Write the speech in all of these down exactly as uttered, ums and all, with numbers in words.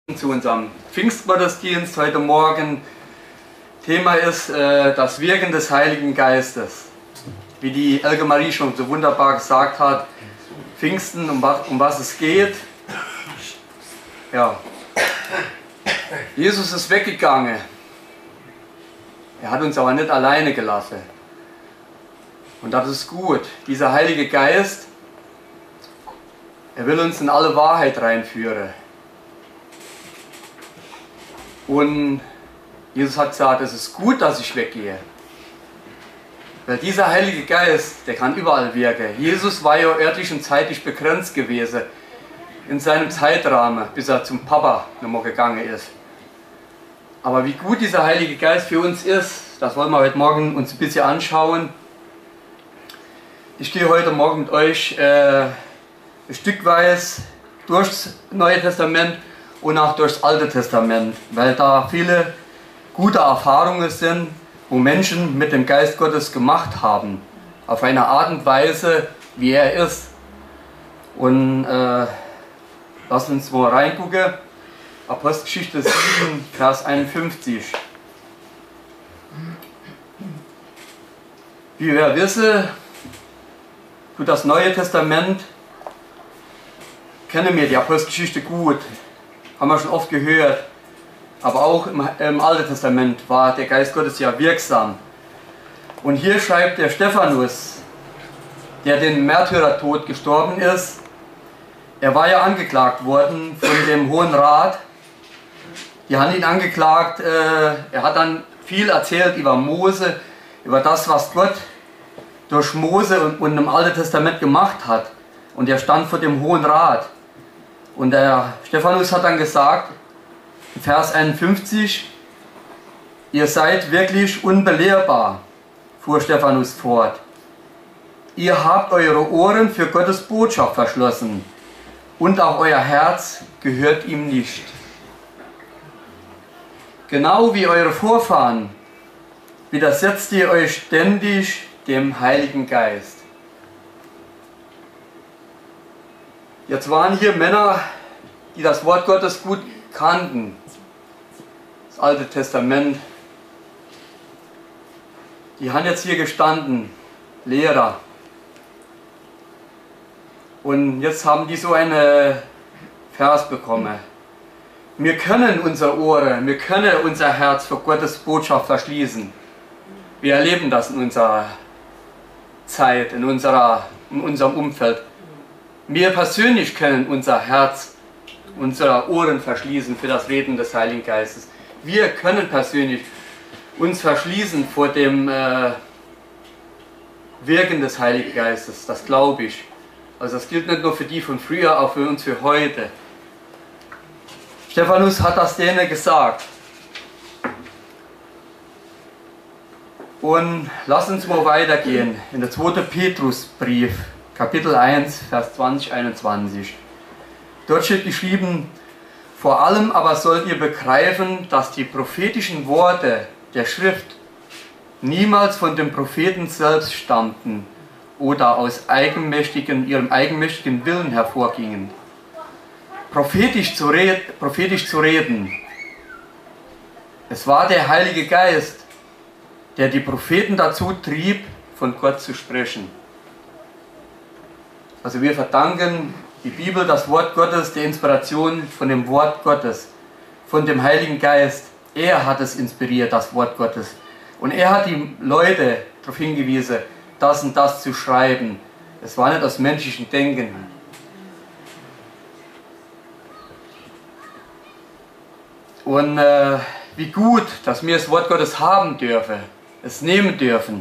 Zu unserem Pfingstgottesdienst heute Morgen. Thema ist äh, das Wirken des Heiligen Geistes. Wie die Elke Marie schon so wunderbar gesagt hat, Pfingsten, um was, um was es geht. Ja. Jesus ist weggegangen. Er hat uns aber nicht alleine gelassen. Und das ist gut. Dieser Heilige Geist, er will uns in alle Wahrheit reinführen. Und Jesus hat gesagt, es ist gut, dass ich weggehe. Weil dieser Heilige Geist, der kann überall wirken. Jesus war ja örtlich und zeitlich begrenzt gewesen in seinem Zeitrahmen, bis er zum Papa nochmal gegangen ist. Aber wie gut dieser Heilige Geist für uns ist, das wollen wir heute Morgen uns ein bisschen anschauen. Ich gehe heute Morgen mit euch äh, ein Stückweise durchs Neue Testament und auch durchs Alte Testament, weil da viele gute Erfahrungen sind, wo Menschen mit dem Geist Gottes gemacht haben, auf eine Art und Weise, wie er ist. Und äh, lass uns mal reingucken, Apostelgeschichte sieben, Vers einundfünfzig. Wie wir wissen, tut das Neue Testament, kennen wir die Apostelgeschichte gut, haben wir schon oft gehört, aber auch im, im Alten Testament war der Geist Gottes ja wirksam. Und hier schreibt der Stephanus, der den Märtyrertod gestorben ist, er war ja angeklagt worden von dem Hohen Rat. Die haben ihn angeklagt, äh, er hat dann viel erzählt über Mose, über das, was Gott durch Mose und, und im Alten Testament gemacht hat. Und er stand vor dem Hohen Rat. Und der Stephanus hat dann gesagt, in Vers einundfünfzig, ihr seid wirklich unbelehrbar, fuhr Stephanus fort. Ihr habt eure Ohren für Gottes Botschaft verschlossen und auch euer Herz gehört ihm nicht. Genau wie eure Vorfahren widersetzt ihr euch ständig dem Heiligen Geist. Jetzt waren hier Männer, die das Wort Gottes gut kannten, das Alte Testament. Die haben jetzt hier gestanden, Lehrer. Und jetzt haben die so einen Vers bekommen. Wir können unsere Ohren, wir können unser Herz für Gottes Botschaft verschließen. Wir erleben das in unserer Zeit, in, unserer, in unserem Umfeld. Wir persönlich können unser Herz, unsere Ohren verschließen für das Reden des Heiligen Geistes. Wir können persönlich uns verschließen vor dem äh, Wirken des Heiligen Geistes, das glaube ich. Also das gilt nicht nur für die von früher, auch für uns für heute. Stephanus hat das denen gesagt. Und lass uns mal weitergehen in der zweiten Petrusbrief. Kapitel eins, Vers zwanzig, einundzwanzig. Dort steht geschrieben, vor allem aber sollt ihr begreifen, dass die prophetischen Worte der Schrift niemals von dem Propheten selbst stammten oder aus eigenmächtigen, ihrem eigenmächtigen Willen hervorgingen. Prophetisch zu, red, prophetisch zu reden, es war der Heilige Geist, der die Propheten dazu trieb, von Gott zu sprechen. Also wir verdanken die Bibel, das Wort Gottes, der Inspiration von dem Wort Gottes, von dem Heiligen Geist. Er hat es inspiriert, das Wort Gottes. Und er hat die Leute darauf hingewiesen, das und das zu schreiben. Es war nicht aus menschlichem Denken. Und äh, wie gut, dass wir das Wort Gottes haben dürfen, es nehmen dürfen.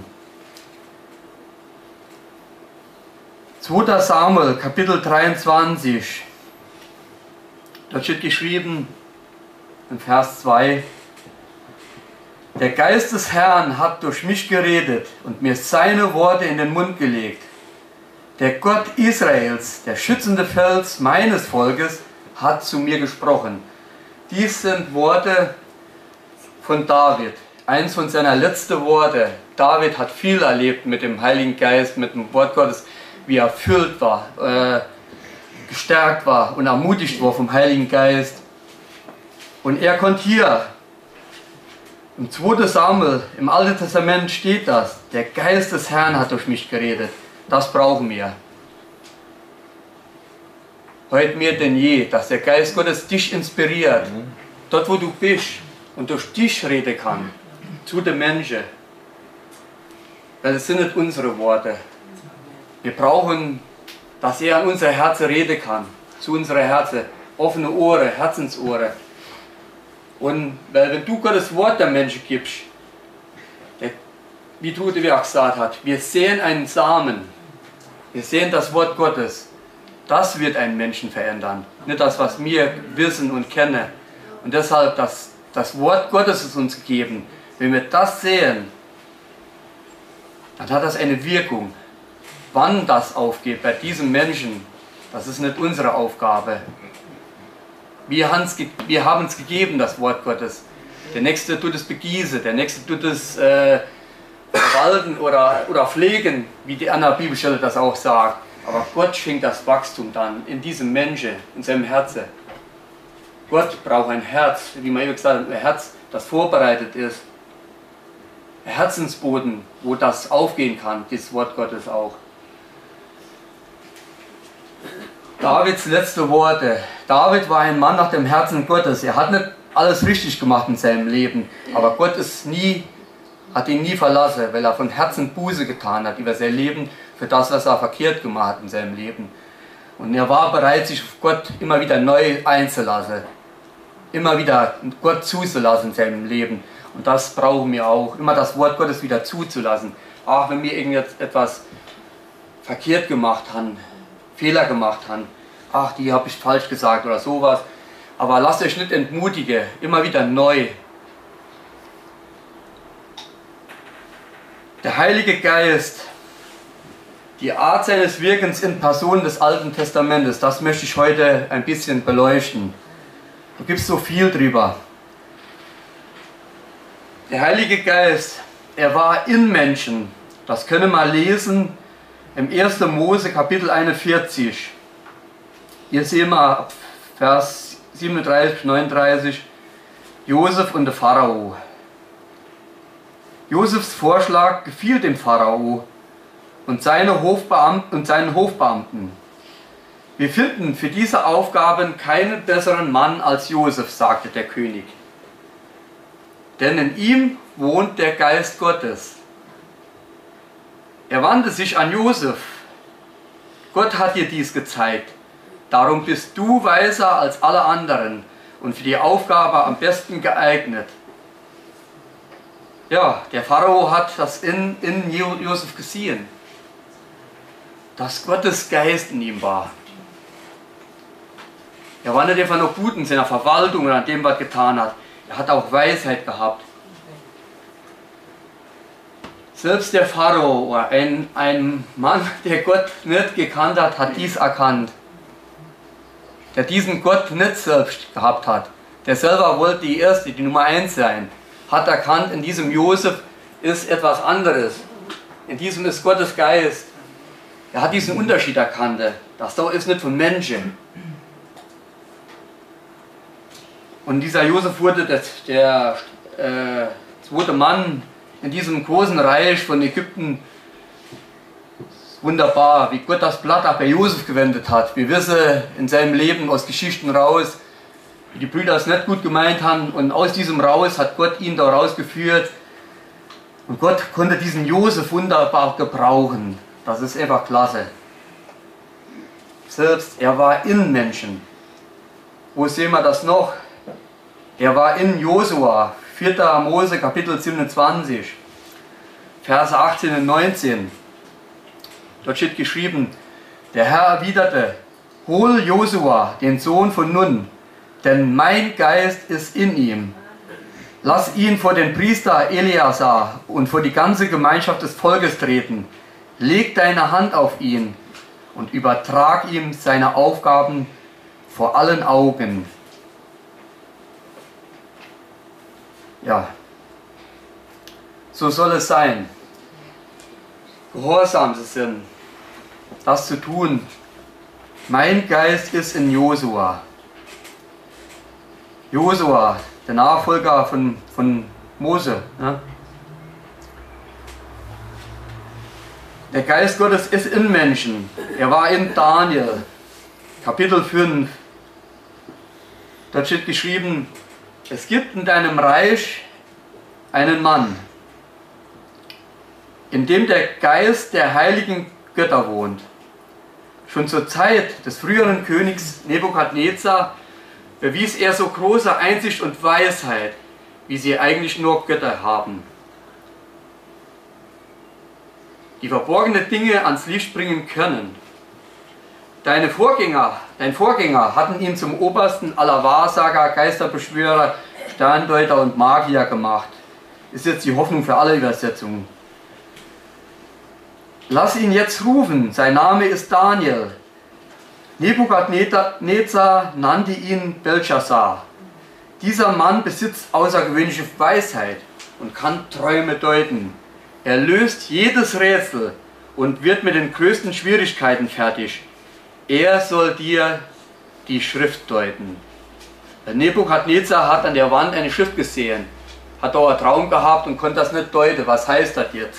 zweiter Samuel, Kapitel dreiundzwanzig, dort steht geschrieben, in Vers zwei, der Geist des Herrn hat durch mich geredet und mir seine Worte in den Mund gelegt. Der Gott Israels, der schützende Fels meines Volkes, hat zu mir gesprochen. Dies sind Worte von David, eins von seiner letzten Worte. David hat viel erlebt mit dem Heiligen Geist, mit dem Wort Gottes, wie er erfüllt war, äh, gestärkt war und ermutigt war vom Heiligen Geist. Und er konnte hier, im zweiten Samuel, im Alten Testament steht das, der Geist des Herrn hat durch mich geredet. Das brauchen wir. Heute mehr denn je, dass der Geist Gottes dich inspiriert, dort wo du bist und durch dich reden kann, zu den Menschen. Weil das sind nicht unsere Worte. Wir brauchen, dass er an unser Herz reden kann, zu unserer Herzen, offene Ohren, Herzensohren. Und weil wenn du Gottes Wort der Menschen gibst, der, wie Trude wie auch gesagt hat, wir sehen einen Samen, wir sehen das Wort Gottes, das wird einen Menschen verändern, nicht das, was wir wissen und kennen. Und deshalb, das, das Wort Gottes ist uns gegeben. Wenn wir das sehen, dann hat das eine Wirkung. Wann das aufgeht bei diesem Menschen, das ist nicht unsere Aufgabe. Wir haben es gegeben, das Wort Gottes. Der Nächste tut es begießen, der Nächste tut es äh, verwalten oder, oder pflegen, wie die andere Bibelstelle das auch sagt. Aber Gott schenkt das Wachstum dann in diesem Menschen, in seinem Herzen. Gott braucht ein Herz, wie man eben gesagt hat, ein Herz, das vorbereitet ist. Ein Herzensboden, wo das aufgehen kann, dieses Wort Gottes auch. Davids letzte Worte. David war ein Mann nach dem Herzen Gottes. Er hat nicht alles richtig gemacht in seinem Leben, aber Gott ist nie, hat ihn nie verlassen, weil er von Herzen Buße getan hat über sein Leben, für das, was er verkehrt gemacht hat in seinem Leben. Und er war bereit, sich auf Gott immer wieder neu einzulassen, immer wieder Gott zuzulassen in seinem Leben. Und das brauchen wir auch, immer das Wort Gottes wieder zuzulassen. Auch wenn wir irgendetwas verkehrt gemacht haben, Fehler gemacht haben, ach, die habe ich falsch gesagt oder sowas. Aber lasst euch nicht entmutigen, immer wieder neu. Der Heilige Geist, die Art seines Wirkens in Person des Alten Testamentes, das möchte ich heute ein bisschen beleuchten. Da gibt es so viel drüber. Der Heilige Geist, er war in Menschen. Das können wir lesen im ersten Mose Kapitel einundvierzig. Hier sehen wir Vers siebenunddreißig, neununddreißig, Josef und der Pharao. Josefs Vorschlag gefiel dem Pharao und, seine Hofbeamten, und seinen Hofbeamten. Wir finden für diese Aufgaben keinen besseren Mann als Josef, sagte der König. Denn in ihm wohnt der Geist Gottes. Er wandte sich an Josef. Gott hat dir dies gezeigt. Darum bist du weiser als alle anderen und für die Aufgabe am besten geeignet. Ja, der Pharao hat das in, in Josef gesehen, dass Gottes Geist in ihm war. Er war nicht einfach nur gut in seiner Verwaltung oder an dem, was er getan hat. Er hat auch Weisheit gehabt. Selbst der Pharao, ein, ein Mann, der Gott nicht gekannt hat, hat dies erkannt. Der diesen Gott nicht selbst gehabt hat. Der selber wollte die Erste, die Nummer eins sein. Hat erkannt, in diesem Josef ist etwas anderes. In diesem ist Gottes Geist. Er hat diesen Unterschied erkannt. Das da ist nicht von Menschen. Und dieser Josef wurde das, der äh, zweite Mann in diesem großen Reich von Ägypten. Wunderbar, wie Gott das Blatt auch bei Josef gewendet hat. Wir wissen in seinem Leben aus Geschichten raus, wie die Brüder es nicht gut gemeint haben. Und aus diesem raus hat Gott ihn da rausgeführt. Und Gott konnte diesen Josef wunderbar gebrauchen. Das ist einfach klasse. Selbst er war in Menschen. Wo sehen wir das noch? Er war in Josua, vierter Mose, Kapitel siebenundzwanzig, Verse achtzehn und neunzehn. Dort steht geschrieben, der Herr erwiderte, hol Josua, den Sohn von Nun, denn mein Geist ist in ihm. Lass ihn vor den Priester Eleazar und vor die ganze Gemeinschaft des Volkes treten. Leg deine Hand auf ihn und übertrag ihm seine Aufgaben vor allen Augen. Ja, so soll es sein. Gehorsam zu sein, das zu tun. Mein Geist ist in Josua. Josua, der Nachfolger von, von Mose. Ne? Der Geist Gottes ist in Menschen. Er war in Daniel, Kapitel fünf. Dort steht geschrieben, es gibt in deinem Reich einen Mann, in dem der Geist der heiligen Götter wohnt. Schon zur Zeit des früheren Königs Nebukadnezar bewies er so große Einsicht und Weisheit, wie sie eigentlich nur Götter haben, die verborgene Dinge ans Licht bringen können. Deine Vorgänger, dein Vorgänger hatten ihn zum obersten aller Wahrsager, Geisterbeschwörer, Sterndeuter und Magier gemacht. Ist jetzt die Hoffnung für alle Übersetzungen. Lass ihn jetzt rufen, sein Name ist Daniel. Nebukadnezar nannte ihn Belshazzar. Dieser Mann besitzt außergewöhnliche Weisheit und kann Träume deuten. Er löst jedes Rätsel und wird mit den größten Schwierigkeiten fertig. Er soll dir die Schrift deuten. Nebukadnezar hat an der Wand eine Schrift gesehen, hat auch einen Traum gehabt und konnte das nicht deuten. Was heißt das jetzt?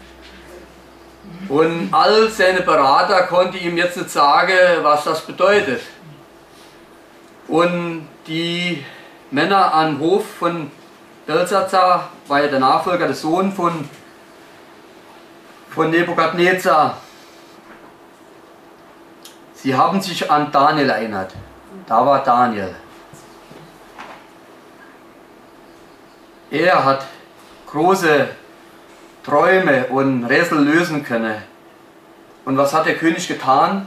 Und all seine Berater konnten ihm jetzt nicht sagen, was das bedeutet. Und die Männer am Hof von Belshazzar, war ja der Nachfolger, der Sohn von, von Nebukadnezar, sie haben sich an Daniel erinnert. Da war Daniel. Er hat große Träume und Rätsel lösen können. Und was hat der König getan?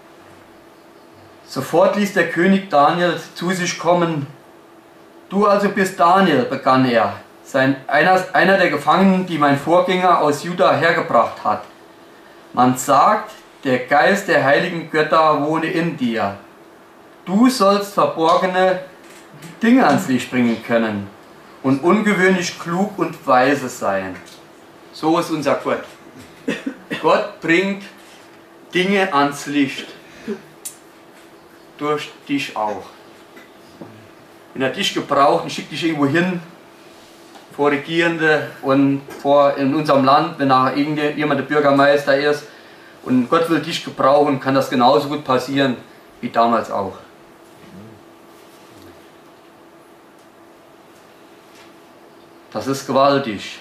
Sofort ließ der König Daniel zu sich kommen. Du also bist Daniel, begann er, sein, einer, einer der Gefangenen, die mein Vorgänger aus Juda hergebracht hat. Man sagt, der Geist der heiligen Götter wohne in dir. Du sollst verborgene Dinge ans Licht bringen können und ungewöhnlich klug und weise sein. So ist unser Gott. Gott bringt Dinge ans Licht. Durch dich auch. Wenn er dich gebraucht und schickt dich irgendwo hin, vor Regierende und vor in unserem Land, wenn da irgendjemand der Bürgermeister ist und Gott will dich gebrauchen, kann das genauso gut passieren wie damals auch. Das ist gewaltig.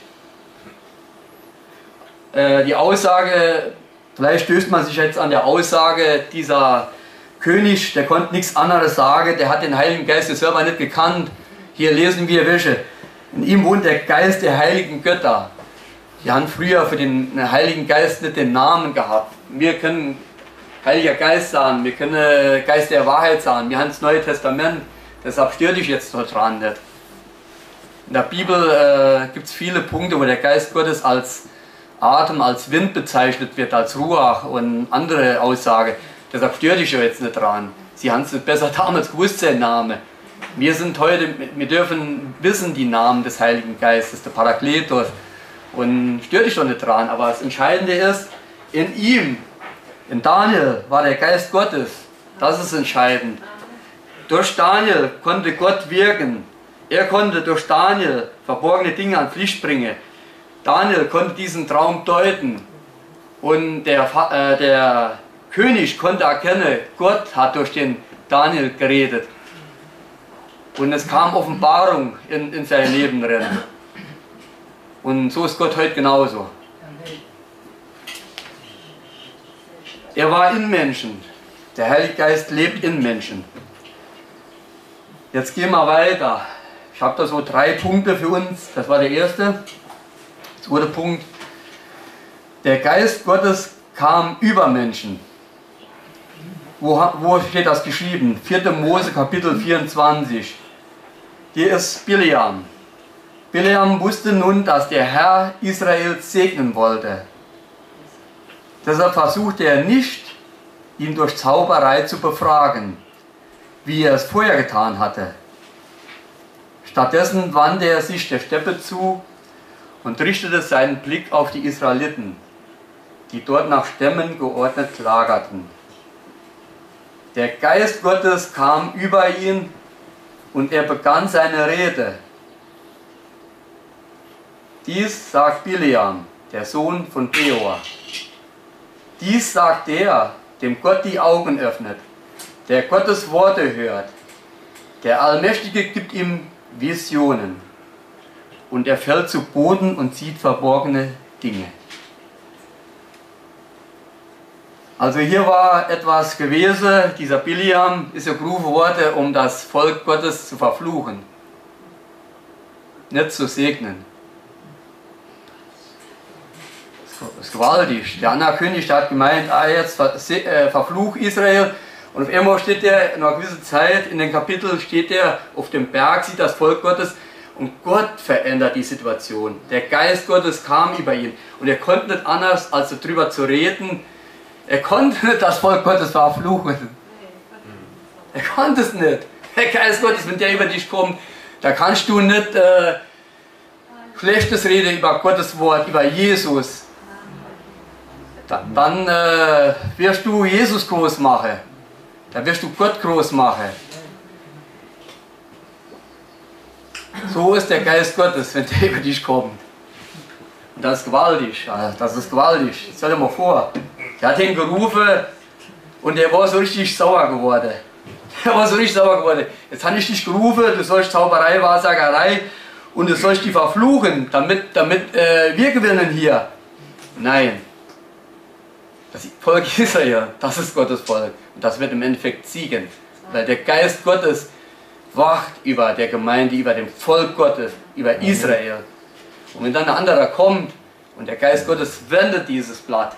Äh, die Aussage, vielleicht stößt man sich jetzt an der Aussage, dieser König, der konnte nichts anderes sagen, der hat den Heiligen Geist selber nicht gekannt. Hier lesen wir welche. In ihm wohnt der Geist der heiligen Götter. Die haben früher für den Heiligen Geist nicht den Namen gehabt. Wir können Heiliger Geist sagen, wir können Geist der Wahrheit sagen, wir haben das Neue Testament, deshalb stört dich jetzt dort dran nicht. In der Bibel äh, gibt es viele Punkte, wo der Geist Gottes als Atem, als Wind bezeichnet wird, als Ruach und andere Aussage. Deshalb stört dich ja jetzt nicht dran. Sie haben es nicht besser damals gewusst, sein Name. Wir sind heute, wir dürfen wissen die Namen des Heiligen Geistes, der Parakletos. Und stört dich doch nicht dran. Aber das Entscheidende ist, in ihm, in Daniel war der Geist Gottes. Das ist entscheidend. Durch Daniel konnte Gott wirken. Er konnte durch Daniel verborgene Dinge ans Licht bringen. Daniel konnte diesen Traum deuten. Und der, äh, der König konnte erkennen, Gott hat durch den Daniel geredet. Und es kam Offenbarung in, in sein Leben drin. Und so ist Gott heute genauso. Er war in Menschen. Der Heilige Geist lebt in Menschen. Jetzt gehen wir weiter. Ich habe da so drei Punkte für uns. Das war der erste. Zweiter Punkt. Der Geist Gottes kam über Menschen. Wo, wo steht das geschrieben? vierter Mose Kapitel vierundzwanzig. Hier ist Bileam. Bileam wusste nun, dass der Herr Israel segnen wollte. Deshalb versuchte er nicht, ihn durch Zauberei zu befragen, wie er es vorher getan hatte. Stattdessen wandte er sich der Steppe zu und richtete seinen Blick auf die Israeliten, die dort nach Stämmen geordnet lagerten. Der Geist Gottes kam über ihn und er begann seine Rede. Dies sagt Bileam, der Sohn von Beor. Dies sagt der, dem Gott die Augen öffnet, der Gottes Worte hört. Der Allmächtige gibt ihm Visionen und er fällt zu Boden und sieht verborgene Dinge. Also hier war etwas gewesen, dieser Bileam ist ja gerufen worden, um das Volk Gottes zu verfluchen, nicht zu segnen. Das ist gewaltig. Der andere König der hat gemeint, ah, jetzt verfluch Israel. Und auf einmal steht er, nach einer gewissen Zeit, in den Kapiteln steht er auf dem Berg, sieht das Volk Gottes und Gott verändert die Situation. Der Geist Gottes kam über ihn und er konnte nicht anders, als darüber zu reden. Er konnte nicht das Volk Gottes verfluchen. Er konnte es nicht. Der Geist Gottes, wenn der über dich kommt, da kannst du nicht äh, Schlechtes reden über Gottes Wort, über Jesus. Dann äh, wirst du Jesus groß machen. Dann wirst du Gott groß machen. So ist der Geist Gottes, wenn der über dich kommt. Und das ist gewaltig. Das ist gewaltig. Stell dir mal vor. Der hat ihn gerufen und der war so richtig sauer geworden. Der war so richtig sauer geworden. Jetzt habe ich dich gerufen, du sollst Zauberei, Wahrsagerei und du sollst die verfluchen, damit, damit äh, wir gewinnen hier. Nein. Das Volk Israel, das ist Gottes Volk und das wird im Endeffekt siegen, weil der Geist Gottes wacht über der Gemeinde, über dem Volk Gottes, über Israel. Und wenn dann ein anderer kommt und der Geist Gottes wendet dieses Blatt,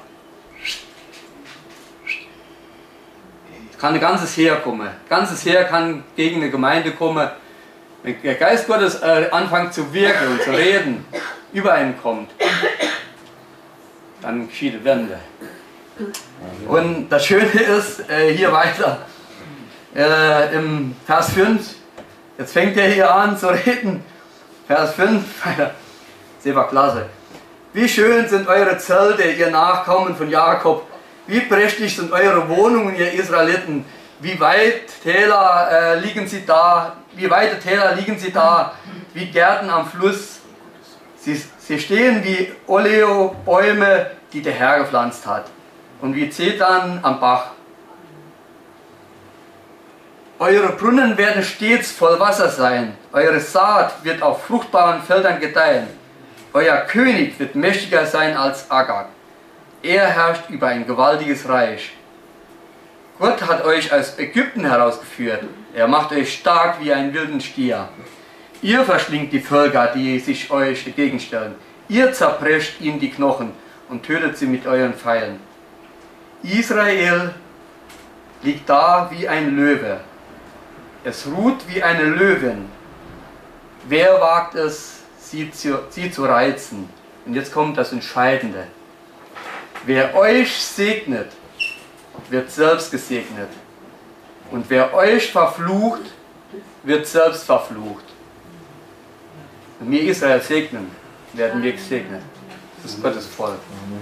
kann ein ganzes Heer kommen. Ein ganzes Heer kann gegen eine Gemeinde kommen. Wenn der Geist Gottes äh, anfängt zu wirken und zu reden, über einen kommt, dann geschieht eine Wende. Und das Schöne ist, äh, hier weiter, äh, im Vers fünf, jetzt fängt er hier an zu reden, Vers fünf, sehr war klasse. Wie schön sind eure Zelte, ihr Nachkommen von Jakob, wie prächtig sind eure Wohnungen, ihr Israeliten, wie weit Täler äh, liegen sie da, wie weite Täler liegen sie da, wie Gärten am Fluss, sie, sie stehen wie Oleo-Bäume, die der Herr gepflanzt hat. Und wie Zedern am Bach. Eure Brunnen werden stets voll Wasser sein. Eure Saat wird auf fruchtbaren Feldern gedeihen. Euer König wird mächtiger sein als Agag. Er herrscht über ein gewaltiges Reich. Gott hat euch aus Ägypten herausgeführt. Er macht euch stark wie einen wilden Stier. Ihr verschlingt die Völker, die sich euch entgegenstellen. Ihr zerprescht ihnen die Knochen und tötet sie mit euren Pfeilen. Israel liegt da wie ein Löwe. Es ruht wie eine Löwin. Wer wagt es, sie zu, sie zu reizen? Und jetzt kommt das Entscheidende. Wer euch segnet, wird selbst gesegnet. Und wer euch verflucht, wird selbst verflucht. Wenn wir Israel segnen, werden wir gesegnet. Das ist Gottes Volk.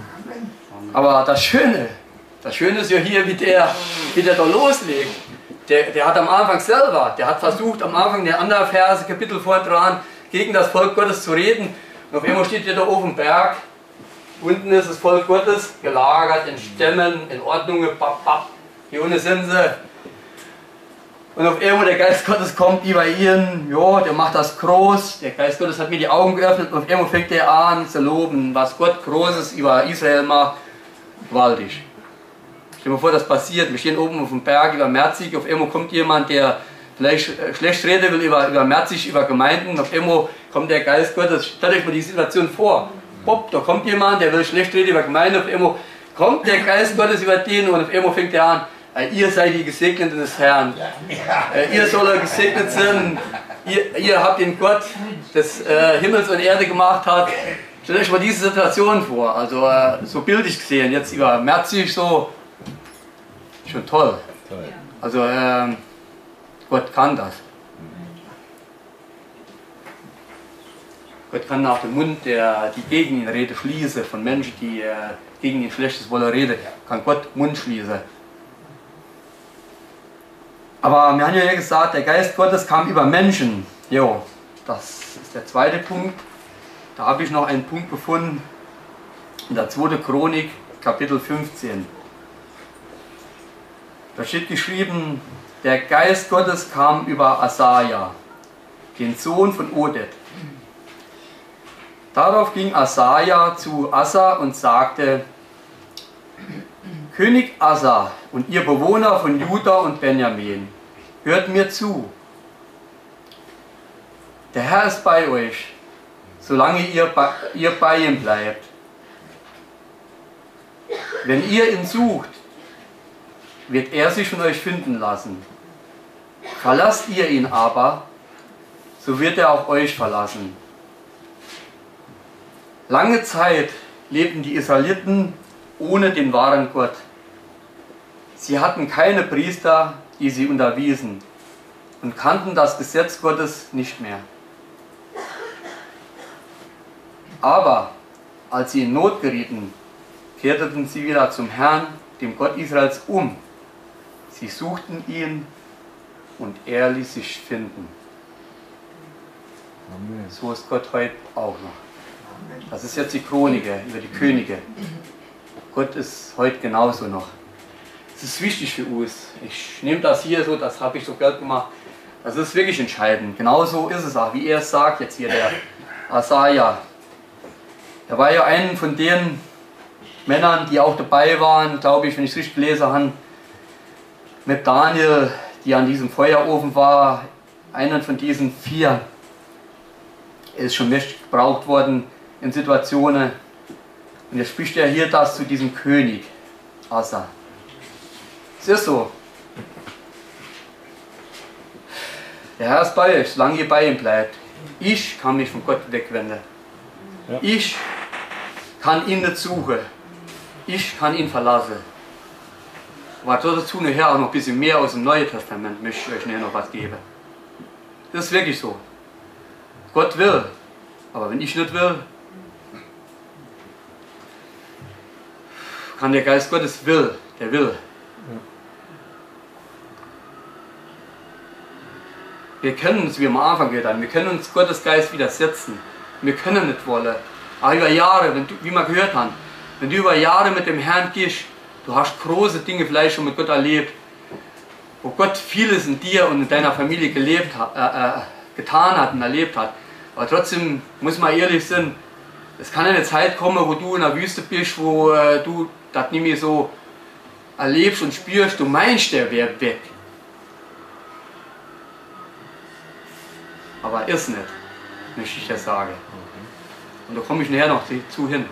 Aber das Schöne, Das Schöne ist ja hier, wie der, wie der da loslegt. Der, der hat am Anfang selber, der hat versucht am Anfang der anderen Verse, Kapitel vorher dran, gegen das Volk Gottes zu reden. Und auf einmal steht er da oben am Berg. Unten ist das Volk Gottes, gelagert in Stämmen, in Ordnungen, papp, papp. Hier unten sind sie. Und auf einmal der Geist Gottes kommt über ihn, ja, der macht das groß. Der Geist Gottes hat mir die Augen geöffnet und auf einmal fängt er an zu loben, was Gott Großes über Israel macht. Gewaltig. Stell dir mal vor, das passiert. Wir stehen oben auf dem Berg über Merzig, auf einmal kommt jemand, der vielleicht schlecht reden will über, über Merzig, über Gemeinden. Auf einmal kommt der Geist Gottes. Stellt euch mal die Situation vor. Bob, da kommt jemand, der will schlecht reden über Gemeinden. Auf einmal kommt der Geist Gottes über den und auf einmal fängt er an. Ihr seid die Gesegneten des Herrn. Ihr sollt gesegnet sein. Ihr, ihr habt den Gott des äh, Himmels und Erde gemacht hat. Stellt euch mal diese Situation vor. Also äh, so bildlich gesehen. Jetzt über Merzig so. Schon toll. Also äh, Gott kann das. Gott kann nach dem Mund, der die gegen ihn Rede schließen, von Menschen, die äh, gegen ihn Schlechtes wollen reden, kann Gott Mund schließen. Aber wir haben ja gesagt, der Geist Gottes kam über Menschen. Jo, das ist der zweite Punkt. Da habe ich noch einen Punkt gefunden, in der zweiten Chronik, Kapitel fünfzehn. Da steht geschrieben, der Geist Gottes kam über Asaja, den Sohn von Oded. Darauf ging Asaja zu Asa und sagte, König Asa und ihr Bewohner von Juda und Benjamin, hört mir zu. Der Herr ist bei euch, solange ihr bei, ihr bei ihm bleibt. Wenn ihr ihn sucht, wird er sich von euch finden lassen. Verlasst ihr ihn aber, so wird er auch euch verlassen. Lange Zeit lebten die Israeliten ohne den wahren Gott. Sie hatten keine Priester, die sie unterwiesen, und kannten das Gesetz Gottes nicht mehr. Aber als sie in Not gerieten, kehrten sie wieder zum Herrn, dem Gott Israels, um. Sie suchten ihn und er ließ sich finden. Amen. So ist Gott heute auch noch. Das ist jetzt die Chronik über die Könige. Gott ist heute genauso noch. Das ist wichtig für uns. Ich nehme das hier so, das habe ich so gelb gemacht. Das ist wirklich entscheidend. Genauso ist es auch, wie er es sagt jetzt hier, der Asaja. Er war ja einer von den Männern, die auch dabei waren, glaube ich, wenn ich es richtig gelesen habe, mit Daniel, die an diesem Feuerofen war, einer von diesen vier. Er ist schon mächtig gebraucht worden in Situationen. Und jetzt spricht er hier das zu diesem König, Asa. Es ist so. Der Herr ist bei euch, solange ihr bei ihm bleibt. Ich kann mich von Gott wegwenden. Ja. Ich kann ihn nicht suchen. Ich kann ihn verlassen. Aber dazu nachher auch noch ein bisschen mehr aus dem Neuen Testament möchte ich euch nachher noch was geben. Das ist wirklich so. Gott will. Aber wenn ich nicht will, kann der Geist Gottes will. Der will. Ja. Wir können uns, wie am Anfang getan, wir können uns Gottes Geist widersetzen. Wir können nicht wollen. Aber über Jahre, wenn du, wie wir gehört haben, wenn du über Jahre mit dem Herrn gehst, du hast große Dinge vielleicht schon mit Gott erlebt, wo Gott vieles in dir und in deiner Familie gelebt hat, äh, äh, getan hat und erlebt hat. Aber trotzdem muss man ehrlich sein, es kann eine Zeit kommen, wo du in der Wüste bist, wo äh, du das nicht mehr so erlebst und spürst, du meinst, der wäre weg. Aber ist nicht, möchte ich das sagen. Und da komme ich nachher noch zu hin.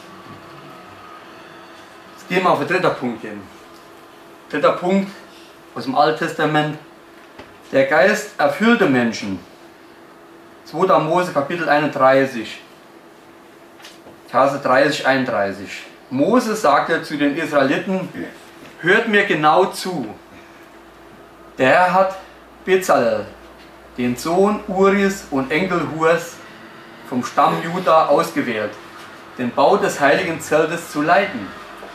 Jetzt gehen wir auf den dritten Punkt hin. Dritter Punkt aus dem Alten Testament. Der Geist erfüllte Menschen. zweiter Mose Kapitel einunddreißig. Verse dreißig, einunddreißig. Mose sagte zu den Israeliten, hört mir genau zu. Der Herr hat Bezalel, den Sohn Uris und Enkel Hurs, vom Stamm Juda ausgewählt, den Bau des heiligen Zeltes zu leiten.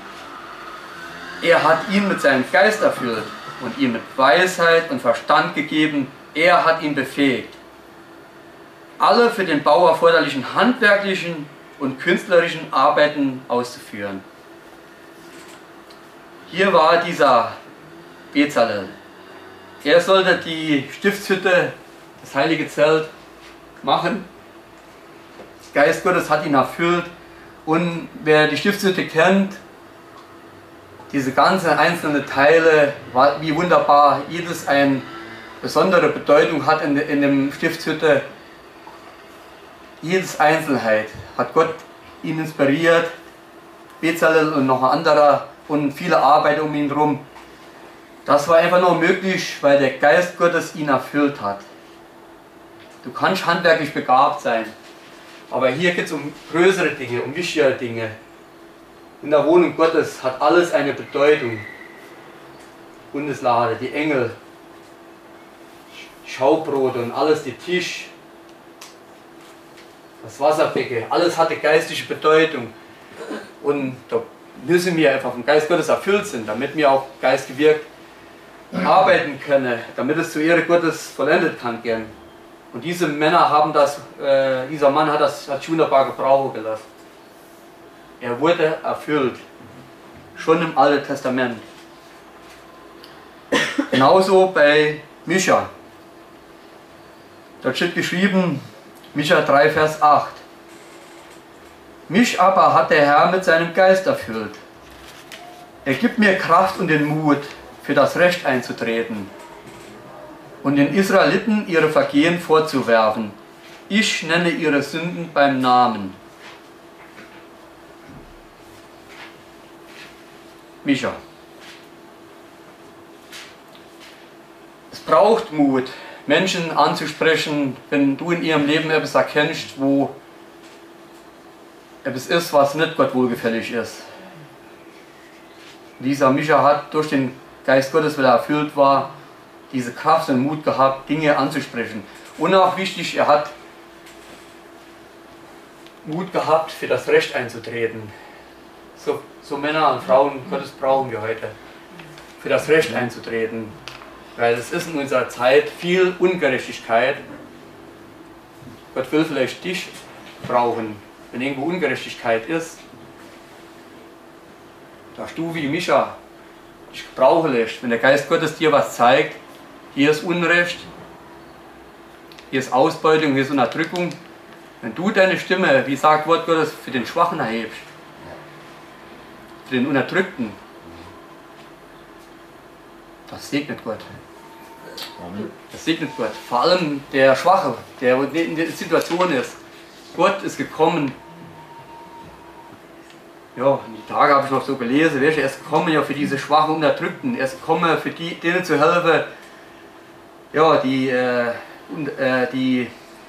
Er hat ihn mit seinem Geist erfüllt und ihm mit Weisheit und Verstand gegeben. Er hat ihn befähigt, alle für den Bau erforderlichen handwerklichen und künstlerischen Arbeiten auszuführen. Hier war dieser Bezalel. Er sollte die Stiftshütte, das heilige Zelt, machen. Der Geist Gottes hat ihn erfüllt. Und wer die Stiftshütte kennt, diese ganzen einzelnen Teile, wie wunderbar jedes eine besondere Bedeutung hat in, in dem Stiftshütte. Jedes Einzelheit hat Gott ihn inspiriert, Bezalel und noch ein anderer und viele Arbeiter um ihn herum. Das war einfach nur möglich, weil der Geist Gottes ihn erfüllt hat. Du kannst handwerklich begabt sein, aber hier geht es um größere Dinge, um wichtigere Dinge. In der Wohnung Gottes hat alles eine Bedeutung. Bundeslade, die Engel, Schaubrote und alles, die Tisch, das Wasserbecken, alles hatte geistliche Bedeutung. Und da müssen wir einfach vom Geist Gottes erfüllt sind, damit wir auch geistgewirkt arbeiten können, damit es zur Ehre Gottes vollendet kann gehen. Und diese Männer haben das, äh, dieser Mann hat das hat wunderbar gebrauchen gelassen. Er wurde erfüllt, schon im Alten Testament. Genauso bei Micha. Dort steht geschrieben, Micha drei, Vers acht. Mich aber hat der Herr mit seinem Geist erfüllt. Er gibt mir Kraft und den Mut, für das Recht einzutreten und den Israeliten ihre Vergehen vorzuwerfen. Ich nenne ihre Sünden beim Namen. Micha. Es braucht Mut, Menschen anzusprechen, wenn du in ihrem Leben etwas erkennst, wo etwas ist, was nicht Gott wohlgefällig ist. Dieser Micha hat durch den Geist Gottes, weil er erfüllt war, diese Kraft und Mut gehabt, Dinge anzusprechen. Und auch wichtig, er hat Mut gehabt, für das Recht einzutreten. So, so Männer und Frauen Gottes brauchen wir heute, für das Recht einzutreten. Weil es ist in unserer Zeit viel Ungerechtigkeit. Gott will vielleicht dich brauchen, wenn irgendwo Ungerechtigkeit ist. Dass du wie Micha dich brauchen lässt, wenn der Geist Gottes dir was zeigt, hier ist Unrecht, hier ist Ausbeutung, hier ist Unterdrückung. Wenn du deine Stimme, wie sagt Wort Gottes, für den Schwachen erhebst, für den Unterdrückten, das segnet Gott. Das segnet Gott. Vor allem der Schwache, der in der Situation ist. Gott ist gekommen. Ja, die Tage habe ich noch so gelesen, er ist gekommen ja für diese schwachen Unterdrückten, er ist gekommen für die, denen zu helfen, ja, die, äh, und, äh, die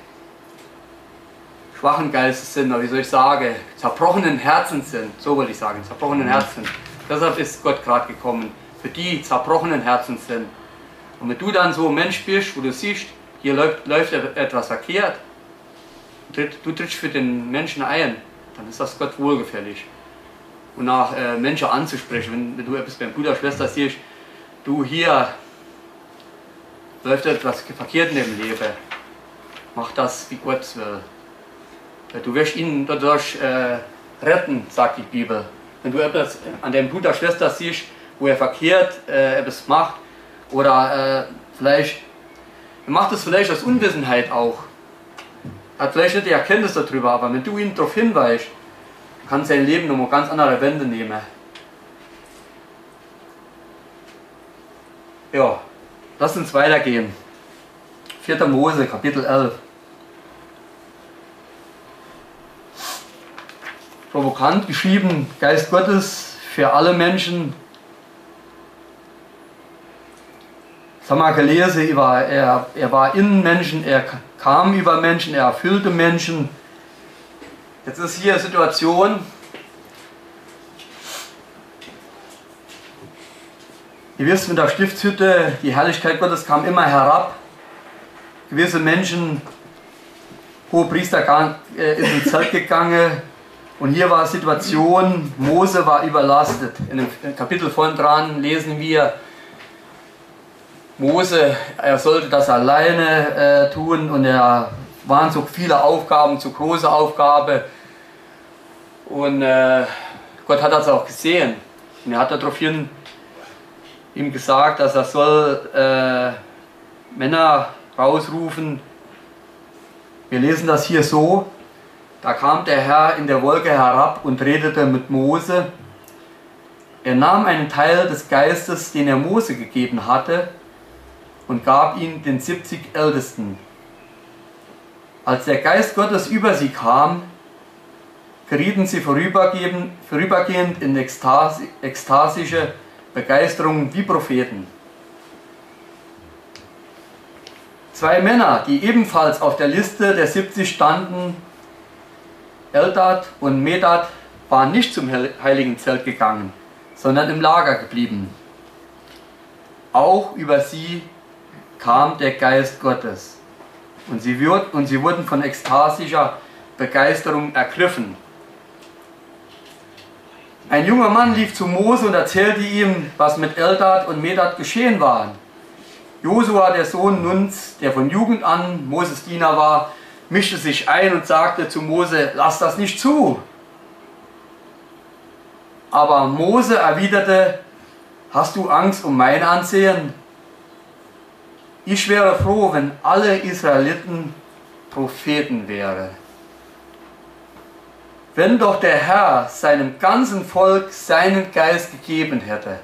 schwachen Geistes sind, oder wie soll ich sagen, zerbrochenen Herzen sind, so wollte ich sagen, zerbrochenen Herzen. Deshalb ist Gott gerade gekommen, für die zerbrochenen Herzen sind. Und wenn du dann so ein Mensch bist, wo du siehst, hier läuft, läuft etwas verkehrt, du trittst für den Menschen ein, dann ist das Gott wohlgefällig. Und nach äh, Menschen anzusprechen, wenn, wenn du etwas beim Bruder, Schwester siehst, du hier läuft etwas verkehrt in dem Leben, mach das wie Gott will. Du wirst ihn dadurch äh, retten, sagt die Bibel. Wenn du etwas an deinem Bruder, Schwester siehst, wo er verkehrt äh, etwas macht, oder äh, vielleicht, er macht es vielleicht aus Unwissenheit auch, hat vielleicht nicht die Erkenntnis darüber, aber wenn du ihn darauf hinweist, kann sein Leben nochmal ganz andere Wende nehmen. Ja, lass uns weitergehen. vierter Mose, Kapitel elf. Provokant geschrieben, Geist Gottes für alle Menschen. Das haben wir gelesen, er war, er, er war in Menschen, er kam über Menschen, er erfüllte Menschen. Jetzt ist hier eine Situation, ihr wisst, mit der Stiftshütte, die Herrlichkeit Gottes kam immer herab. Gewisse Menschen, Hohepriester ist ins Zelt gegangen und hier war eine Situation, Mose war überlastet. In dem Kapitel vorhin dran lesen wir, Mose, er sollte das alleine äh, tun und er waren so viele Aufgaben, so große Aufgaben. Und äh, Gott hat das auch gesehen. Und er hat daraufhin ihm gesagt, dass er soll äh, Männer rausrufen. Wir lesen das hier so. Da kam der Herr in der Wolke herab und redete mit Mose. Er nahm einen Teil des Geistes, den er Mose gegeben hatte, und gab ihn den siebzig Ältesten. Als der Geist Gottes über sie kam, gerieten sie vorübergehend, vorübergehend in Ekstase, ekstasische Begeisterung wie Propheten. Zwei Männer, die ebenfalls auf der Liste der siebzig standen, Eldad und Medad, waren nicht zum heiligen Zelt gegangen, sondern im Lager geblieben. Auch über sie kam der Geist Gottes und sie, wird, und sie wurden von ekstasischer Begeisterung ergriffen. Ein junger Mann lief zu Mose und erzählte ihm, was mit Eldad und Medad geschehen war. Josua, der Sohn Nuns, der von Jugend an Moses Diener war, mischte sich ein und sagte zu Mose, lass das nicht zu. Aber Mose erwiderte, hast du Angst um mein Ansehen? Ich wäre froh, wenn alle Israeliten Propheten wären. Wenn doch der Herr seinem ganzen Volk seinen Geist gegeben hätte.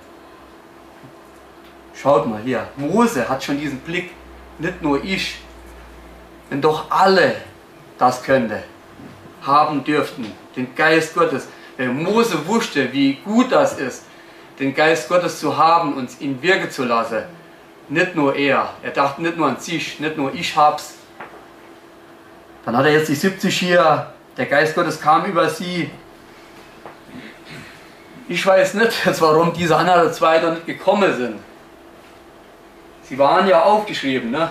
Schaut mal hier, Mose hat schon diesen Blick, nicht nur ich. Wenn doch alle das könnte, haben dürften, den Geist Gottes. Wenn Mose wusste, wie gut das ist, den Geist Gottes zu haben und ihn wirken zu lassen. Nicht nur er, er dachte nicht nur an sich, nicht nur ich hab's. Dann hat er jetzt die siebzig hier, der Geist Gottes kam über sie. Ich weiß nicht jetzt, warum diese anderen zwei da nicht gekommen sind. Sie waren ja aufgeschrieben, ne?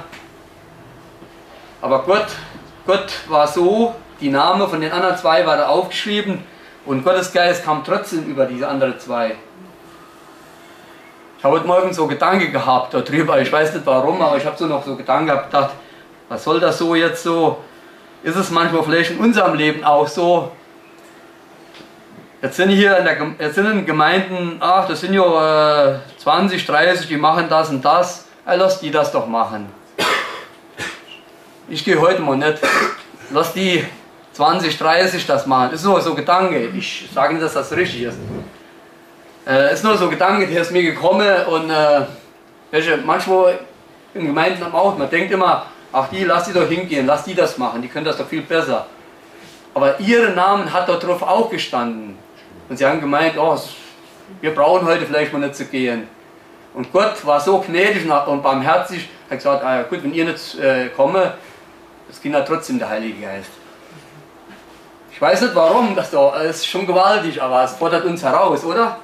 Aber Gott, Gott war so, die Namen von den anderen zwei waren aufgeschrieben und Gottes Geist kam trotzdem über diese anderen zwei. Ich habe heute Morgen so Gedanken gehabt darüber, ich weiß nicht warum, aber ich habe so noch so Gedanken gehabt, gedacht, was soll das so jetzt so? Ist es manchmal vielleicht in unserem Leben auch so? Jetzt sind hier in, der, jetzt sind in Gemeinden, ach, das sind ja äh, zwanzig, dreißig, die machen das und das, ja, lass die das doch machen. Ich gehe heute mal nicht, lass die zwanzig, dreißig das machen. Das ist nur so ein Gedanke, ich sage nicht, dass das richtig ist. Es äh, ist nur so ein Gedanke, der ist mir gekommen und äh, welche, manchmal in Gemeinden auch, man denkt immer, ach die, lass die doch hingehen, lass die das machen, die können das doch viel besser. Aber ihre Namen hat dort drauf auch gestanden. Und sie haben gemeint, oh, wir brauchen heute vielleicht mal nicht zu gehen. Und Gott war so gnädig und barmherzig, hat gesagt, ah, ja, gut, wenn ihr nicht äh, kommt, das geht ja trotzdem der Heilige Geist. Ich weiß nicht warum, das da, ist schon gewaltig, aber es fordert uns heraus, oder?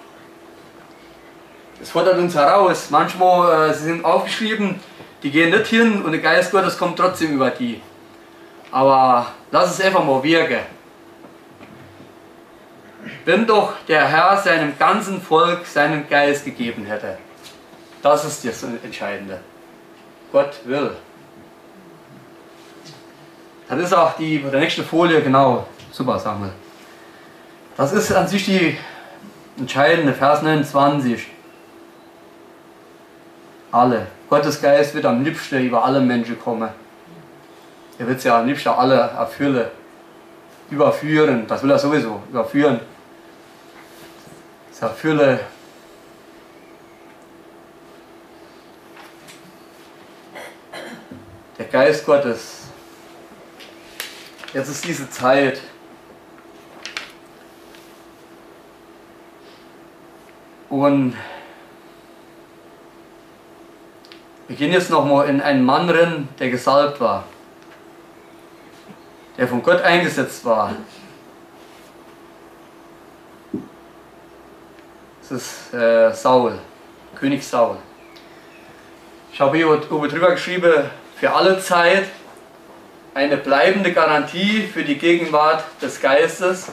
Es fordert uns heraus. Manchmal, äh, sie sind aufgeschrieben, die gehen nicht hin und der Geist Gottes kommt trotzdem über die. Aber lass es einfach mal wirken. Wenn doch der Herr seinem ganzen Volk seinen Geist gegeben hätte. Das ist das Entscheidende. Gott will. Das ist auch die, die nächste Folie, genau. Super, Samuel. Das ist an sich die entscheidende, Vers neunundzwanzig. Alle. Gottes Geist wird am liebsten über alle Menschen kommen. Er wird sie am liebsten alle erfüllen. Überführen. Das will er sowieso. Überführen. Das erfülle. Der Geist Gottes. Jetzt ist diese Zeit. Und wir gehen jetzt nochmal in einen Mann rein, der gesalbt war. Der von Gott eingesetzt war. Das ist äh, Saul, König Saul. Ich habe hier oben drüber geschrieben, für alle Zeit eine bleibende Garantie für die Gegenwart des Geistes.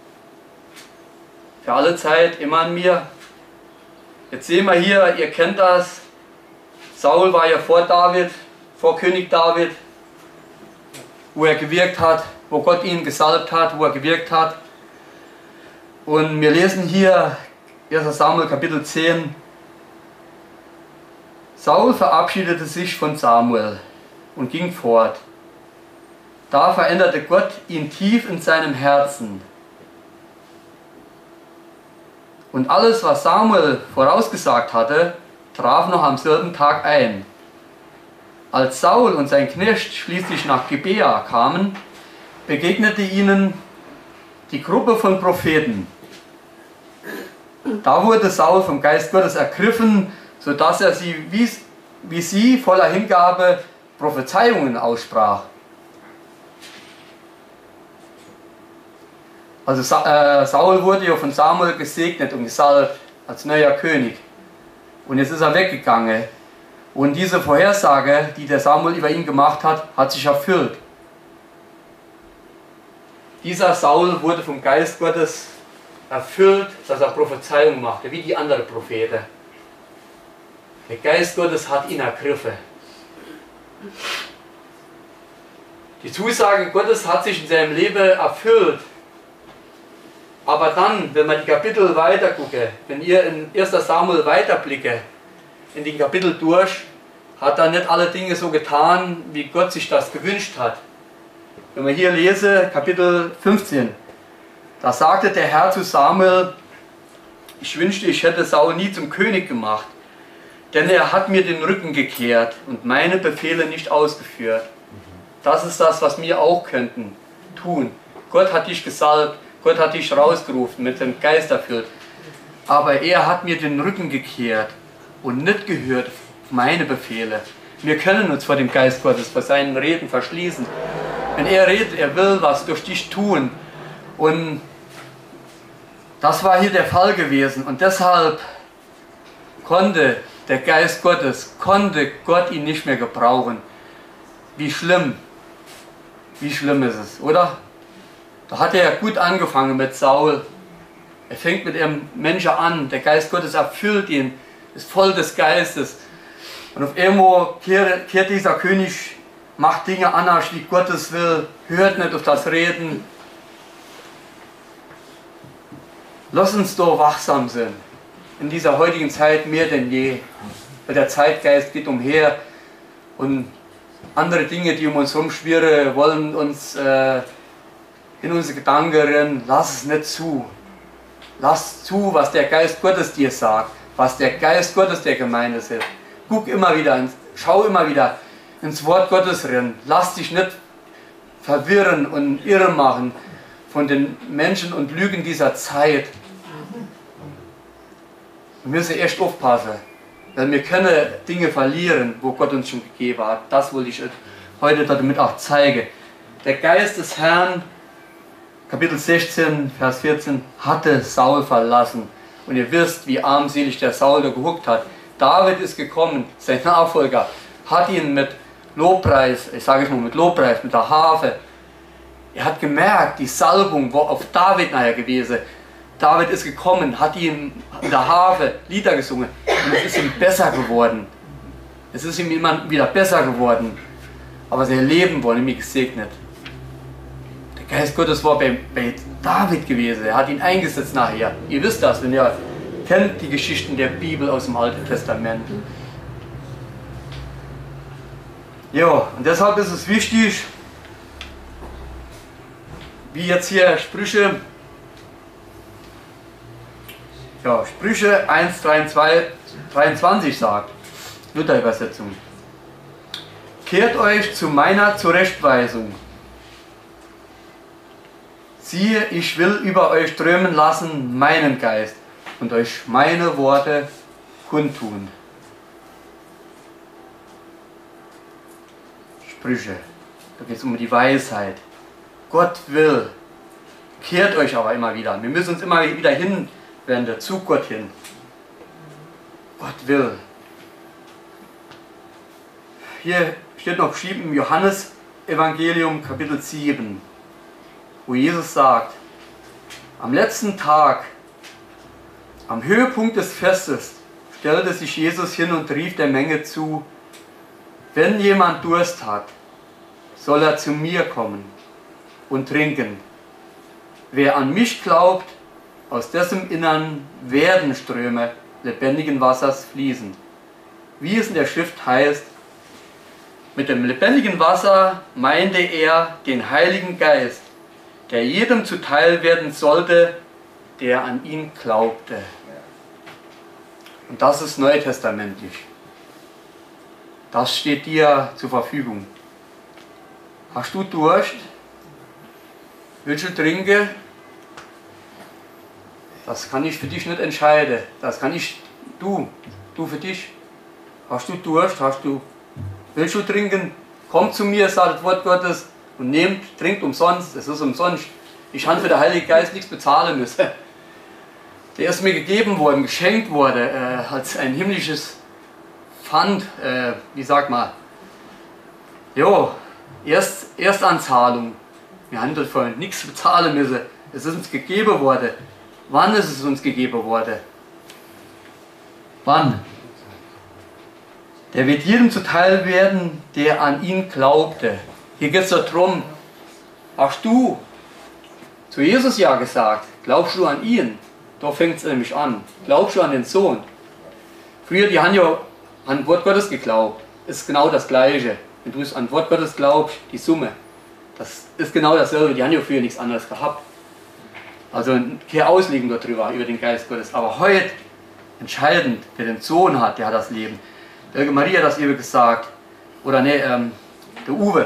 Für alle Zeit, immer an mir. Jetzt sehen wir hier, ihr kennt das, Saul war ja vor David, vor König David, wo er gewirkt hat, wo Gott ihn gesalbt hat, wo er gewirkt hat. Und wir lesen hier erster Samuel Kapitel zehn. Saul verabschiedete sich von Samuel und ging fort. Da veränderte Gott ihn tief in seinem Herzen. Und alles, was Samuel vorausgesagt hatte, traf noch am selben Tag ein. Als Saul und sein Knecht schließlich nach Gibea kamen, begegnete ihnen die Gruppe von Propheten. Da wurde Saul vom Geist Gottes ergriffen, sodass er sie wie, wie sie voller Hingabe Prophezeiungen aussprach. Also Sa äh, Saul wurde ja von Samuel gesegnet und gesalbt als neuer König. Und jetzt ist er weggegangen. Und diese Vorhersage, die der Samuel über ihn gemacht hat, hat sich erfüllt. Dieser Saul wurde vom Geist Gottes erfüllt, dass er Prophezeiung machte, wie die anderen Propheten. Der Geist Gottes hat ihn ergriffen. Die Zusage Gottes hat sich in seinem Leben erfüllt. Aber dann, wenn man die Kapitel weiter gucke, wenn ihr in erster Samuel weiterblicke, in die Kapitel durch, hat er nicht alle Dinge so getan, wie Gott sich das gewünscht hat. Wenn wir hier lesen, Kapitel fünfzehn, da sagte der Herr zu Samuel, ich wünschte, ich hätte Saul nie zum König gemacht, denn er hat mir den Rücken gekehrt und meine Befehle nicht ausgeführt. Das ist das, was wir auch könnten tun. Gott hat dich gesalbt, Gott hat dich rausgerufen, mit dem Geist erfüllt. Aber er hat mir den Rücken gekehrt und nicht gehört auf meine Befehle. Wir können uns vor dem Geist Gottes, vor seinen Reden verschließen. Wenn er redet, er will was durch dich tun. Und das war hier der Fall gewesen. Und deshalb konnte der Geist Gottes, konnte Gott ihn nicht mehr gebrauchen. Wie schlimm. Wie schlimm ist es, oder? Da hat er gut angefangen mit Saul. Er fängt mit einem Menschen an. Der Geist Gottes erfüllt ihn, ist voll des Geistes. Und auf einmal kehrt, kehrt dieser König, macht Dinge anders, wie Gottes will, hört nicht auf das Reden. Lass uns doch wachsam sein. In dieser heutigen Zeit mehr denn je. Weil der Zeitgeist geht umher und andere Dinge, die um uns rumschwirren, wollen uns äh, in unsere Gedanken rennen. Lass es nicht zu. Lass zu, was der Geist Gottes dir sagt, was der Geist Gottes der Gemeinde sagt. Guck immer wieder, schau immer wieder ins Wort Gottes rein. Lass dich nicht verwirren und irre machen von den Menschen und Lügen dieser Zeit. Wir müssen echt aufpassen, weil wir können Dinge verlieren, wo Gott uns schon gegeben hat. Das wollte ich heute damit auch zeigen. Der Geist des Herrn, Kapitel sechzehn, Vers vierzehn, hatte Saul verlassen. Und ihr wisst, wie armselig der Saul da gehuckt hat. David ist gekommen, sein Nachfolger, hat ihn mit Lobpreis, ich sage es mal mit Lobpreis, mit der Harfe. Er hat gemerkt, die Salbung war auf David nachher gewesen. David ist gekommen, hat ihm in der Harfe Lieder gesungen und es ist ihm besser geworden. Es ist ihm immer wieder besser geworden. Aber sein Leben wurde nämlich gesegnet. Der Geist Gottes war bei, bei David gewesen, er hat ihn eingesetzt nachher. Ihr wisst das, wenn ihr kennt die Geschichten der Bibel aus dem Alten Testament. Ja, und deshalb ist es wichtig, wie jetzt hier Sprüche, ja, Sprüche eins, dreiundzwanzig sagt, Luther-Übersetzung. Kehrt euch zu meiner Zurechtweisung. Siehe, ich will über euch strömen lassen meinen Geist und euch meine Worte kundtun. Sprüche, da geht es um die Weisheit. Gott will, kehrt euch aber immer wieder. Wir müssen uns immer wieder hinwenden, zu Gott hin. Gott will. Hier steht noch geschrieben im Johannes-Evangelium, Kapitel sieben, wo Jesus sagt, am letzten Tag, am Höhepunkt des Festes, stellte sich Jesus hin und rief der Menge zu, wenn jemand Durst hat, soll er zu mir kommen und trinken. Wer an mich glaubt, aus dessen Innern werden Ströme lebendigen Wassers fließen. Wie es in der Schrift heißt, mit dem lebendigen Wasser meinte er den Heiligen Geist, der jedem zuteil werden sollte, der an ihn glaubte. Und das ist neutestamentlich. Das steht dir zur Verfügung. Hast du Durst? Willst du trinken? Das kann ich für dich nicht entscheiden. Das kann ich, du, du für dich. Hast du Durst? Hast du, willst du trinken? Komm zu mir, sagt das Wort Gottes, und nehmt, trinkt umsonst. Es ist umsonst. Ich habe für den Heiligen Geist nichts bezahlen müssen. Der ist mir gegeben worden, geschenkt wurde, äh, als ein himmlisches Pfand, äh, wie sagt man, jo, Erst, Erstanzahlung. Wir haben dafür nichts bezahlen müssen. Es ist uns gegeben worden. Wann ist es uns gegeben worden? Wann? Der wird jedem zuteil werden, der an ihn glaubte. Hier geht es darum, hast du zu Jesus ja gesagt, glaubst du an ihn? Da fängt es nämlich an. Glaubst du an den Sohn? Früher, die haben ja an Wort Gottes geglaubt. Ist genau das Gleiche. Wenn du es an Wort Gottes glaubst, die Summe, das ist genau dasselbe. Die haben ja früher nichts anderes gehabt. Also keine Auslegung darüber, über den Geist Gottes. Aber heute, entscheidend, wer den Sohn hat, der hat das Leben. Der Maria hat das eben gesagt. Oder ne, ähm, der Uwe.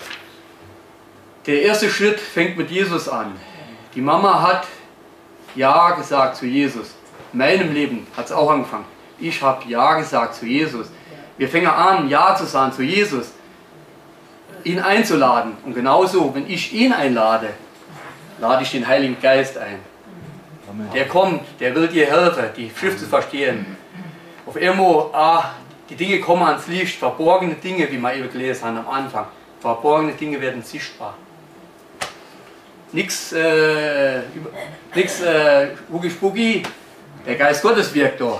Der erste Schritt fängt mit Jesus an. Die Mama hat Ja gesagt zu Jesus. In meinem Leben hat es auch angefangen. Ich habe Ja gesagt zu Jesus. Wir fangen an, Ja zu sagen zu Jesus. Ihn einzuladen. Und genauso, wenn ich ihn einlade, lade ich den Heiligen Geist ein. Amen. Der kommt, der will dir helfen, die Schrift zu verstehen. Auf einmal, ah, die Dinge kommen ans Licht, verborgene Dinge, wie wir eben gelesen haben am Anfang. Verborgene Dinge werden sichtbar. Nichts, äh, nix, äh, Hugi Spugi, der Geist Gottes wirkt da.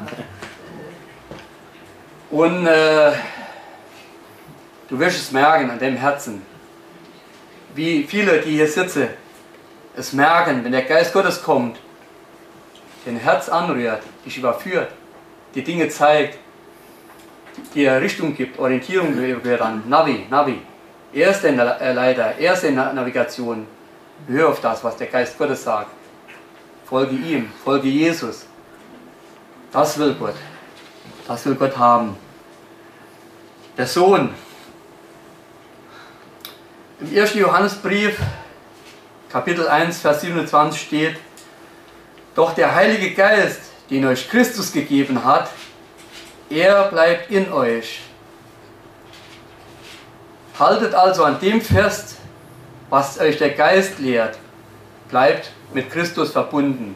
Und äh, du wirst es merken an deinem Herzen, wie viele, die hier sitzen, es merken, wenn der Geist Gottes kommt, dein Herz anrührt, dich überführt, die Dinge zeigt, dir Richtung gibt, Orientierung gehört an, Navi, Navi. Er ist der Leiter, er ist die Navigation. Hör auf das, was der Geist Gottes sagt. Folge ihm, folge Jesus. Das will Gott. Das will Gott haben. Der Sohn. Im ersten Johannesbrief, Kapitel eins, Vers siebenundzwanzig steht: Doch der Heilige Geist, den euch Christus gegeben hat, er bleibt in euch. Haltet also an dem fest, was euch der Geist lehrt. Bleibt mit Christus verbunden.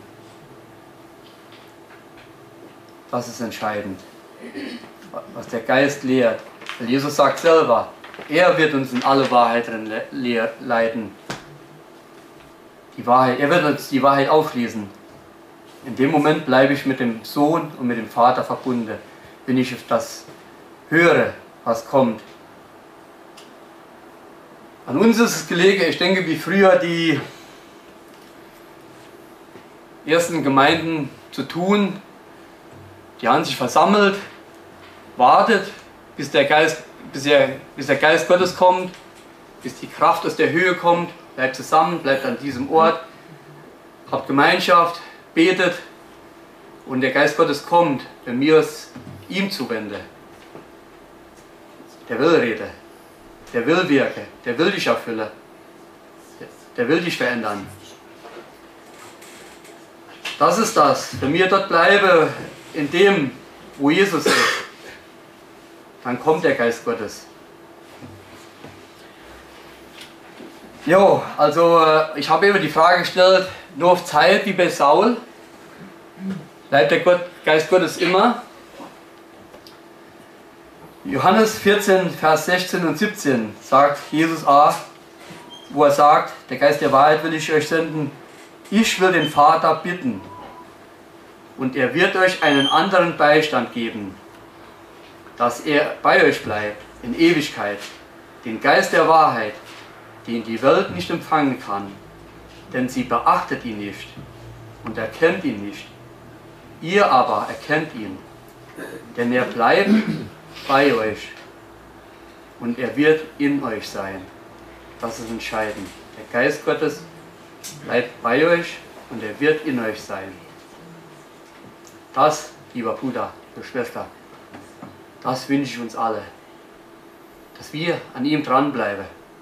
Das ist entscheidend, was der Geist lehrt. Weil Jesus sagt selber, er wird uns in alle Wahrheit leiten. Die Wahrheit, er wird uns die Wahrheit aufschließen. In dem Moment bleibe ich mit dem Sohn und mit dem Vater verbunden, wenn ich das höre, was kommt. An uns ist es gelegen, ich denke, wie früher die ersten Gemeinden zu tun. Die haben sich versammelt, wartet, bis der Geist, bis der, bis der Geist Gottes kommt, bis die Kraft aus der Höhe kommt, bleibt zusammen, bleibt an diesem Ort, habt Gemeinschaft, betet und der Geist Gottes kommt, wenn wir es ihm zuwenden. Der will reden, der will wirken, der will dich erfüllen, der will dich verändern. Das ist das, wenn wir dort bleiben, in dem, wo Jesus ist, dann kommt der Geist Gottes. Jo, also ich habe eben die Frage gestellt, nur auf Zeit wie bei Saul, bleibt der Gott, Geist Gottes immer? Johannes vierzehn, Vers sechzehn und siebzehn sagt Jesus A, wo er sagt, der Geist der Wahrheit will ich euch senden, ich will den Vater bitten und er wird euch einen anderen Beistand geben, dass er bei euch bleibt in Ewigkeit, den Geist der Wahrheit, den die Welt nicht empfangen kann, denn sie beachtet ihn nicht und erkennt ihn nicht. Ihr aber erkennt ihn, denn er bleibt bei euch und er wird in euch sein. Das ist entscheidend. Der Geist Gottes bleibt bei euch und er wird in euch sein. Das, lieber Bruder, liebe Schwester, das wünsche ich uns alle, dass wir an ihm dranbleiben.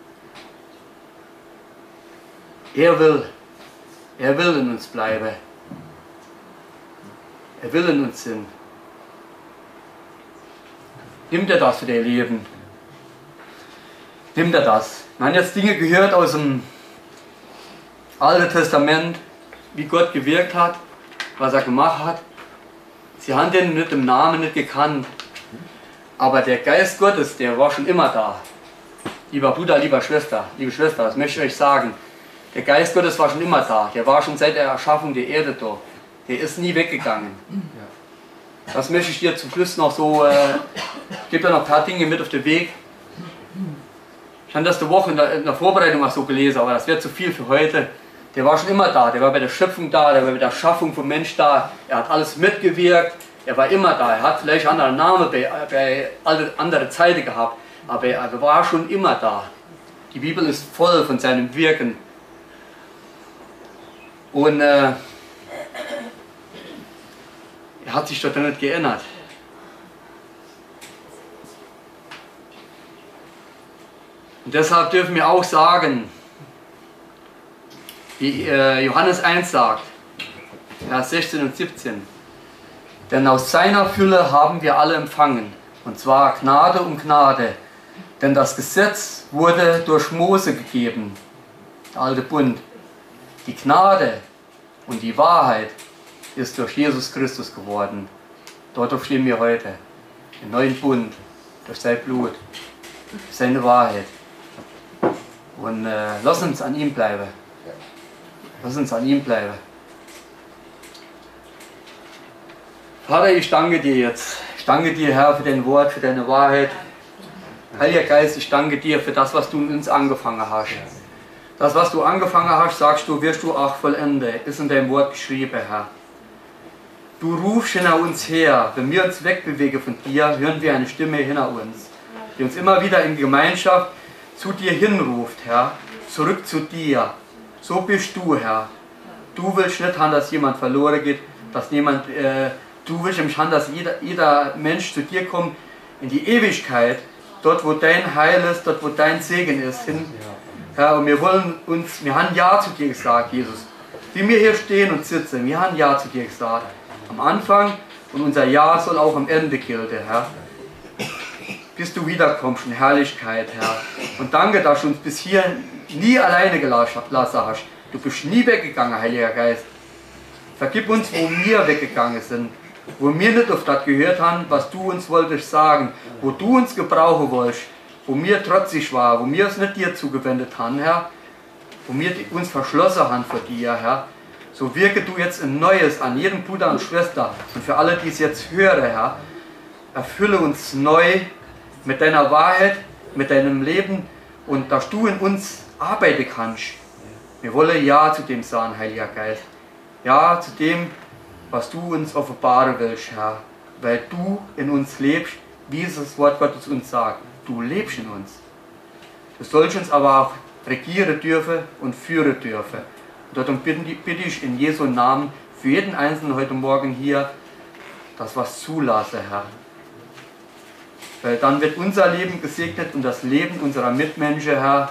Er will, er will in uns bleiben. Er will in uns sein. Nimmt er das für dein Leben? Nimmt er das? Wir haben jetzt Dinge gehört aus dem Alten Testament, wie Gott gewirkt hat, was er gemacht hat. Sie haben den nicht im Namen nicht gekannt, aber der Geist Gottes, der war schon immer da. Lieber Bruder, lieber Schwester, liebe Schwester, das möchte ich euch sagen. Der Geist Gottes war schon immer da. Der war schon seit der Erschaffung der Erde da. Der ist nie weggegangen. Das möchte ich dir zum Schluss noch so, äh, ich gebe dir noch ein paar Dinge mit auf den Weg. Ich habe das die Woche in der, in der Vorbereitung auch so gelesen, aber das wird zu viel für heute. Der war schon immer da. Der war bei der Schöpfung da, der war bei der Schaffung vom Mensch da. Er hat alles mitgewirkt. Er war immer da. Er hat vielleicht einen anderen Namen bei, bei anderen Zeiten gehabt, aber er war schon immer da. Die Bibel ist voll von seinem Wirken. Und äh, er hat sich dort nicht geändert. Und deshalb dürfen wir auch sagen, wie äh, Johannes eins sagt, Vers sechzehn und siebzehn, denn aus seiner Fülle haben wir alle empfangen, und zwar Gnade um Gnade. Denn das Gesetz wurde durch Mose gegeben, der alte Bund. Die Gnade und die Wahrheit ist durch Jesus Christus geworden. Dort stehen wir heute, im neuen Bund, durch sein Blut, seine Wahrheit. Und äh, lass uns an ihm bleiben. Lass uns an ihm bleiben. Vater, ich danke dir jetzt. Ich danke dir, Herr, für dein Wort, für deine Wahrheit. Heiliger Geist, ich danke dir für das, was du in uns angefangen hast. Das, was du angefangen hast, sagst du, wirst du auch vollenden. Ist in deinem Wort geschrieben, Herr. Du rufst hinter uns her. Wenn wir uns wegbewegen von dir, hören wir eine Stimme hinter uns, die uns immer wieder in Gemeinschaft zu dir hinruft, Herr. Zurück zu dir. So bist du, Herr. Du willst nicht haben, dass jemand verloren geht, dass jemand, äh, du willst nämlich haben, dass jeder, jeder Mensch zu dir kommt in die Ewigkeit, dort wo dein Heil ist, dort wo dein Segen ist, hin. Herr, und wir wollen uns, wir haben Ja zu dir gesagt, Jesus. Wie wir hier stehen und sitzen, wir haben Ja zu dir gesagt. Am Anfang und unser Ja soll auch am Ende gelten, Herr. Bis du wiederkommst in Herrlichkeit, Herr. Und danke, dass du uns bis hier nie alleine gelassen hast. Du bist nie weggegangen, Heiliger Geist. Vergib uns, wo wir weggegangen sind, wo wir nicht auf das gehört haben, was du uns wolltest sagen, wo du uns gebrauchen wolltest, wo wir trotzig waren, wo wir es nicht dir zugewendet haben, Herr, wo wir uns verschlossen haben vor dir, Herr. So wirke du jetzt ein Neues an jedem Bruder und Schwester und für alle, die es jetzt hören, Herr. Erfülle uns neu mit deiner Wahrheit, mit deinem Leben und dass du in uns arbeiten kannst. Wir wollen Ja zu dem sagen, Heiliger Geist. Ja zu dem, was du uns offenbaren willst, Herr. Weil du in uns lebst, wie es das Wort Gottes uns sagt. Du lebst in uns. Du sollst uns aber auch regieren dürfen und führen dürfen. Und darum bitte ich in Jesu Namen für jeden Einzelnen heute Morgen hier, dass was zulasse, Herr. Weil dann wird unser Leben gesegnet und das Leben unserer Mitmenschen, Herr.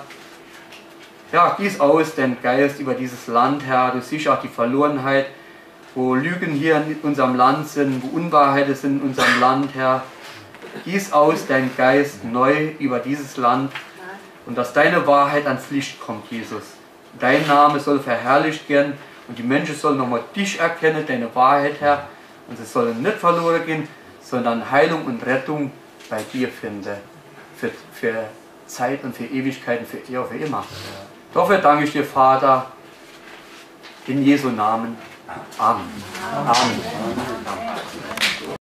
Ja, gieß aus deinen Geist über dieses Land, Herr. Du siehst auch die Verlorenheit, wo Lügen hier in unserem Land sind, wo Unwahrheiten sind in unserem Land, Herr. Gieß aus deinen Geist neu über dieses Land und dass deine Wahrheit ans Licht kommt, Jesus. Dein Name soll verherrlicht werden und die Menschen sollen nochmal dich erkennen, deine Wahrheit, Herr. Und sie sollen nicht verloren gehen, sondern Heilung und Rettung bei dir finden. Für, für Zeit und für Ewigkeiten, für ihr, für immer. Dafür danke ich dir, Vater, in Jesu Namen. Amen. Amen. Amen.